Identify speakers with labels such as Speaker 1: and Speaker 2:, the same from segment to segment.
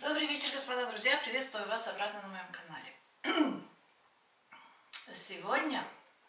Speaker 1: Добрый вечер, господа друзья! Приветствую вас обратно на моем канале. Сегодня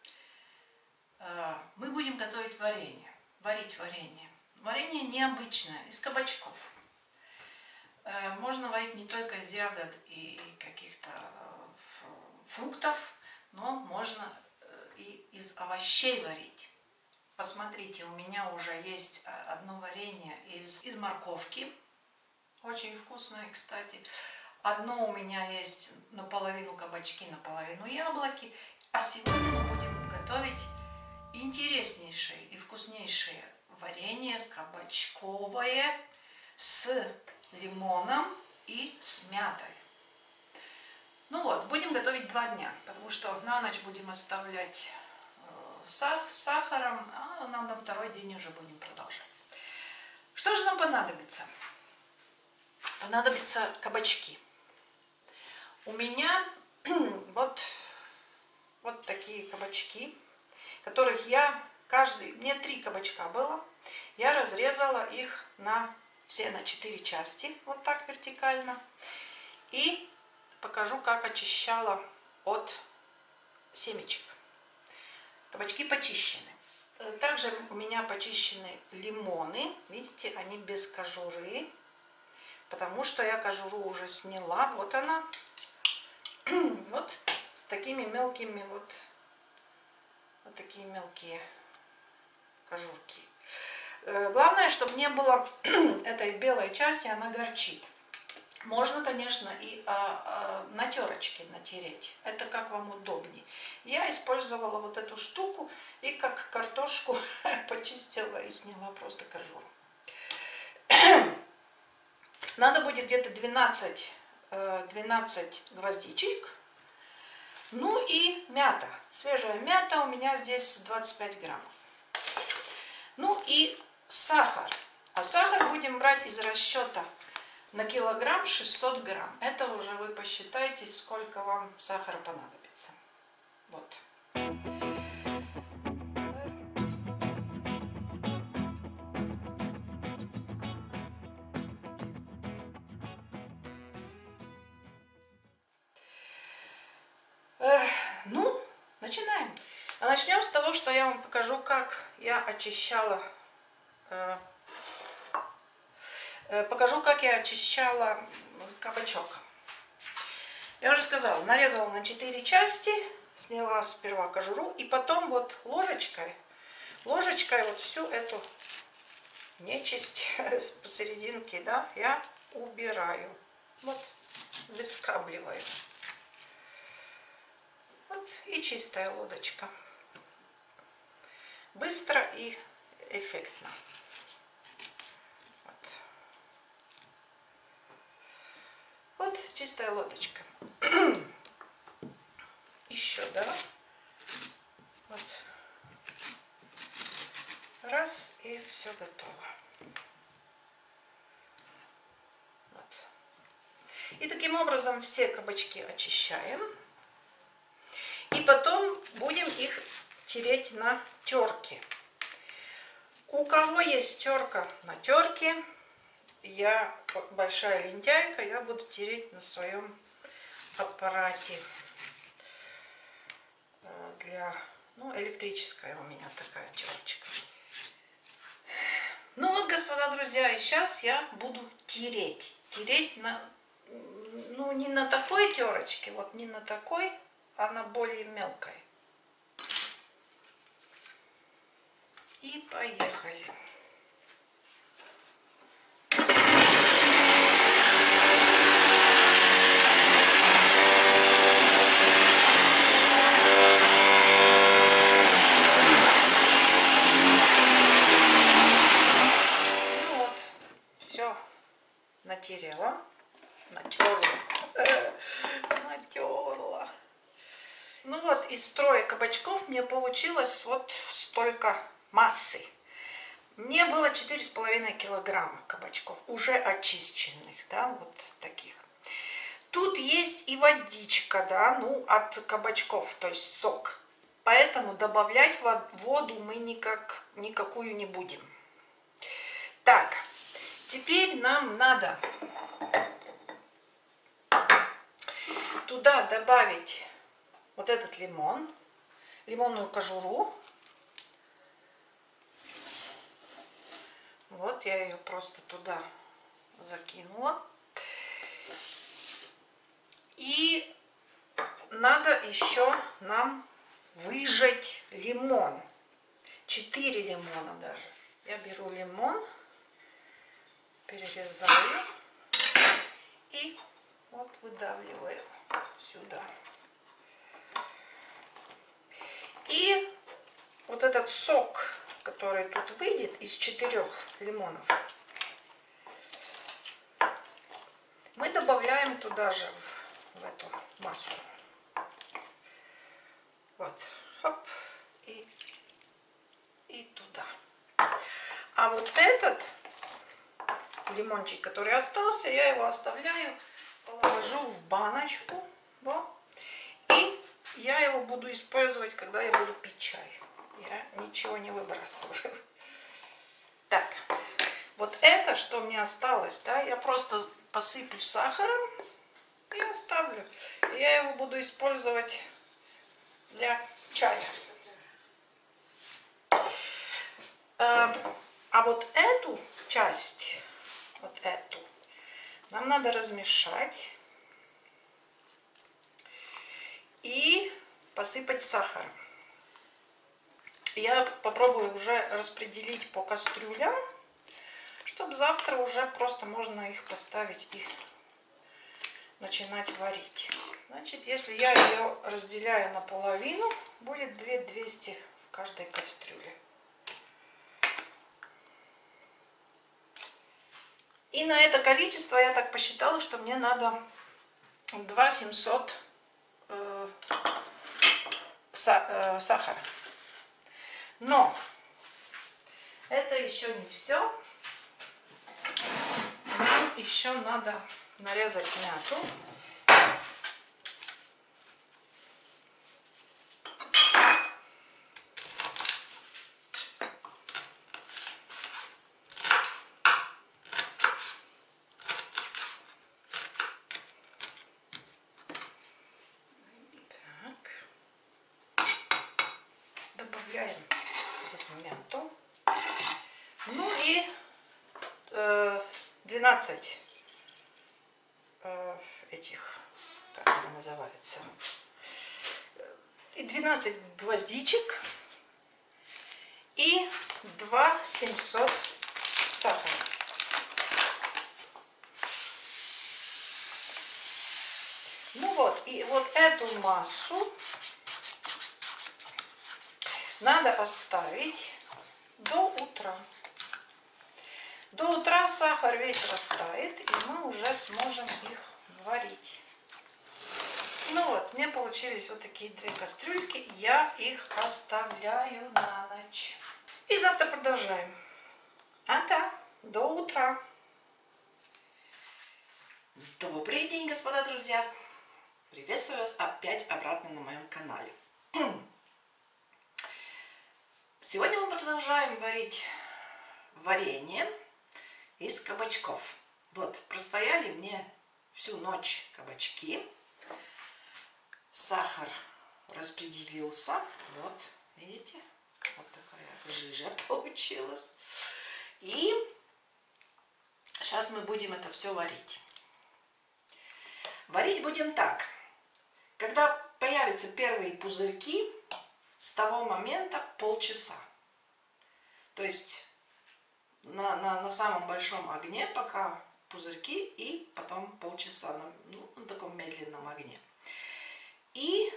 Speaker 1: мы будем готовить варенье, варить варенье. Варенье необычное, из кабачков. Можно варить не только из ягод и каких-то фруктов, но можно и из овощей варить. Посмотрите, у меня уже есть одно варенье из морковки. Очень вкусное, кстати. Одно у меня есть наполовину кабачки, наполовину яблоки. А сегодня мы будем готовить интереснейшее и вкуснейшее варенье кабачковое с лимоном и с мятой. Ну вот, будем готовить 2 дня, потому что на ночь будем оставлять с сахаром, а нам на второй день уже будем продолжать. Что же нам понадобится? Понадобятся кабачки. У меня вот такие кабачки, которых мне 3 кабачка было, я разрезала их все на 4 части, вот так вертикально, и покажу, как очищала от семечек. Кабачки почищены. Также у меня почищены лимоны, видите, они без кожуры. Потому что я кожуру уже сняла. Вот она. Вот с такими мелкими, вот такие мелкие кожурки. Главное, чтобы не было этой белой части, она горчит. Можно, конечно, и на терочке натереть. Это как вам удобнее. Я использовала вот эту штуку и как картошку почистила и сняла просто кожуру. Надо будет где-то 12 гвоздичек. Ну и мята. Свежая мята у меня здесь 25 граммов. Ну и сахар. А сахар будем брать из расчета на килограмм 600 грамм. Это уже вы посчитайте, сколько вам сахара понадобится. Вот. Ну, начинаем. А начнем с того, что я вам покажу, как я очищала. Покажу, как я очищала кабачок. Я уже сказала, нарезала на 4 части, сняла сперва кожуру, и потом вот ложечкой вот всю эту нечисть посерединке, да, я убираю. Вот, выскабливаю. Вот, и чистая лодочка. Быстро и эффектно. Вот чистая лодочка. Еще, да? Вот. Раз, и все готово. Вот. И таким образом все кабачки очищаем. И потом будем их тереть на терке. У кого есть терка на терке, я большая лентяйка, я буду тереть на своем аппарате. Электрическая у меня такая терочка. Ну вот, господа друзья, и сейчас я буду тереть. Тереть не на такой терочке, вот не на такой, она более мелкая. И поехали. Ну вот, все натерла, натерла. Ну вот, из строя кабачков мне получилось вот столько массы. Мне было 4,5 килограмма кабачков, уже очищенных, да, вот таких. Тут есть и водичка, да, от кабачков, то есть сок. Поэтому добавлять воду мы никакую не будем. Так, теперь нам надо туда добавить вот этот лимон, лимонную кожуру. Вот я ее просто туда закинула. И надо еще нам выжать лимон. 4 лимона даже. Я беру лимон, перерезаю и вот выдавливаю сюда. И вот этот сок, который тут выйдет из 4 лимонов, мы добавляем туда же, в эту массу. Вот, хоп, и туда. А вот этот лимончик, который остался, я его оставляю, положу в баночку. Вот, и я его буду использовать, когда я буду пить чай. Я ничего не выбрасываю. Так, вот это, что мне осталось, да, я просто посыплю сахаром и оставлю. Я его буду использовать для чая. А вот эту часть, вот эту, нам надо размешать и посыпать сахаром. Я попробую уже распределить по кастрюлям, чтобы завтра уже просто можно их поставить и начинать варить. Значит, если я ее разделяю наполовину, будет 2200 в каждой кастрюле. И на это количество я так посчитала, что мне надо 2700 сахара. Но это еще не все. Нам еще надо нарезать мяту. Добавляем мяту. Ну и 12 этих, как они называются, и 12 гвоздичек и 2700 сахара. Ну вот, и вот эту массу надо оставить до утра. До утра сахар весь растает, и мы уже сможем их варить. Ну вот, мне получились вот такие 2 кастрюльки. Я их оставляю на ночь. И завтра продолжаем. Ага, до утра. Добрый день, господа друзья. Приветствую вас опять обратно на моем канале. Сегодня мы продолжаем варить варенье из кабачков. Вот, простояли мне всю ночь кабачки. Сахар распределился. Вот, видите? Вот такая жижа получилась. И сейчас мы будем это все варить. Варить будем так. Когда появятся первые пузырьки, с того момента полчаса. То есть на самом большом огне пока пузырьки, и потом полчаса на таком медленном огне. И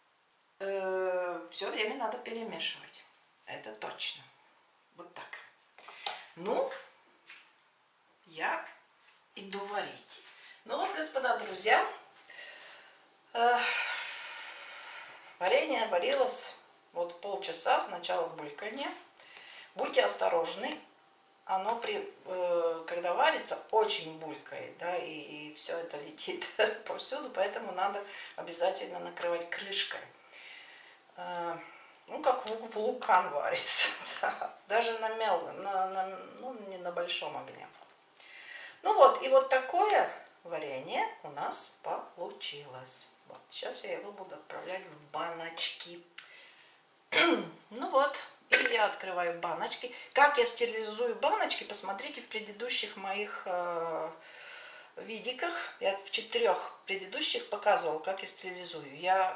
Speaker 1: все время надо перемешивать. Это точно. Вот так. Ну, я иду варить. Ну вот, господа друзья, варенье варилось вот полчаса, сначала бульканье. Будьте осторожны, оно когда варится, очень булькает, да, и все это летит повсюду, поэтому надо обязательно накрывать крышкой. Ну, как вулкан варится, да, даже ну, не на большом огне. Ну вот, и вот такое варенье у нас получилось. Вот, сейчас я его буду отправлять в баночки. Ну вот, и я открываю баночки. Как я стерилизую баночки, посмотрите в предыдущих моих видиках. Я в 4 предыдущих показывала, как я стерилизую. Я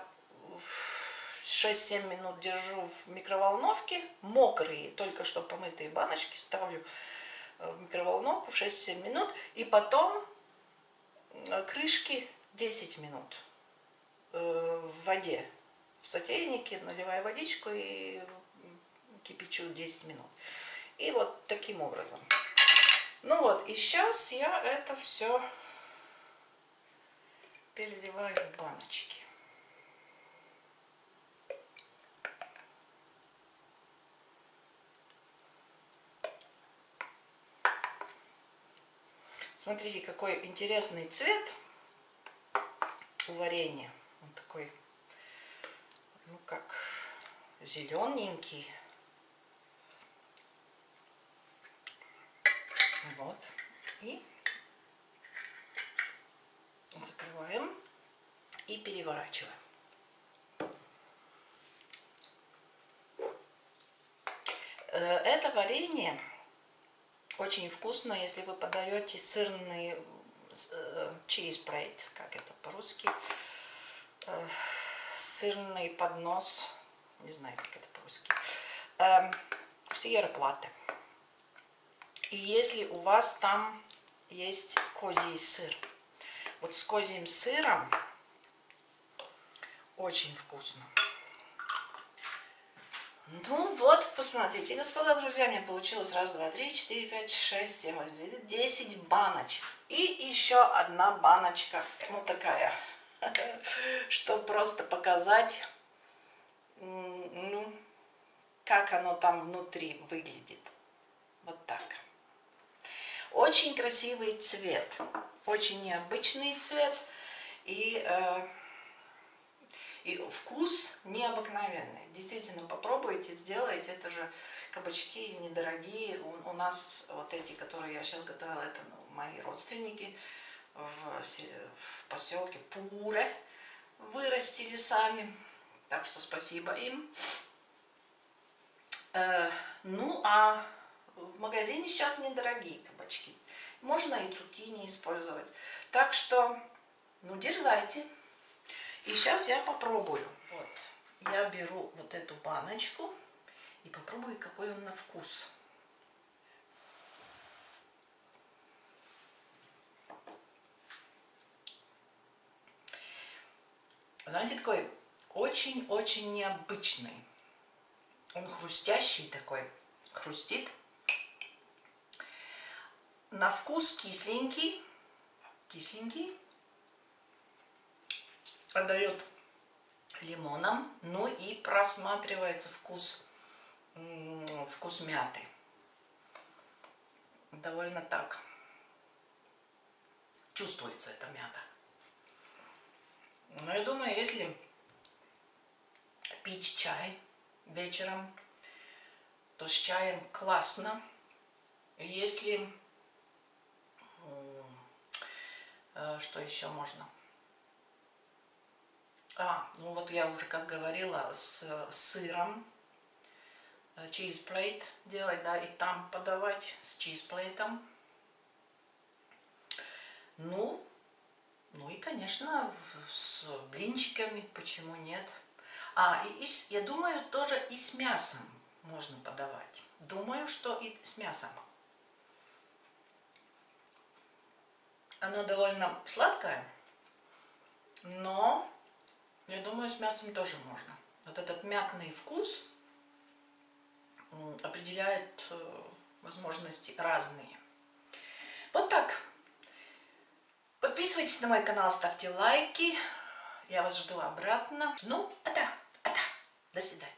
Speaker 1: 6-7 минут держу в микроволновке, мокрые, только что помытые баночки ставлю в микроволновку в 6-7 минут, и потом крышки 10 минут в воде, в сотейнике, наливаю водичку и кипячу 10 минут. И вот таким образом. Ну вот, и сейчас я это все переливаю в баночки. Смотрите, какой интересный цвет у варенья. Он такой, ну как, зелененький. Вот. И закрываем и переворачиваем. Это варенье очень вкусно, если вы подаете сырный cheese plate, как это по-русски, сырный поднос, не знаю, как это по-русски, сиероплаты. И если у вас там есть козий сыр, вот с козьим сыром очень вкусно. Ну вот, посмотрите, господа друзья, мне получилось 1, 2, 3, 4, 5, 6, 7, 8, 9, 10 баночек. И еще одна баночка, ну такая, чтобы просто показать, ну, как оно там внутри выглядит. Вот так. Очень красивый цвет, очень необычный цвет и вкус необыкновенный. Действительно, попробуйте, сделайте. Это же кабачки недорогие. У нас вот эти, которые я сейчас готовила, это мои родственники в поселке Пуре вырастили сами. Так что спасибо им. Ну, а в магазине сейчас недорогие кабачки. Можно и цукини использовать. Так что, ну, дерзайте. И сейчас я попробую. Вот, я беру вот эту баночку и попробую, какой он на вкус. Знаете, такой очень-очень необычный. Он хрустящий такой, хрустит. На вкус кисленький, отдает лимоном, ну и просматривается вкус мяты. Довольно так чувствуется эта мята. Но я думаю, если пить чай вечером, то с чаем классно. Если что еще можно? Ну вот я уже как говорила, с сыром cheese plate делать, да, и там подавать с cheese plate. Ну и, конечно, с блинчиками, почему нет? Я думаю, тоже и с мясом можно подавать. Думаю, что и с мясом. Оно довольно сладкое, но я думаю, с мясом тоже можно. Вот этот мятный вкус определяет возможности разные. Вот так. Подписывайтесь на мой канал, ставьте лайки. Я вас жду обратно. Ну, до свидания.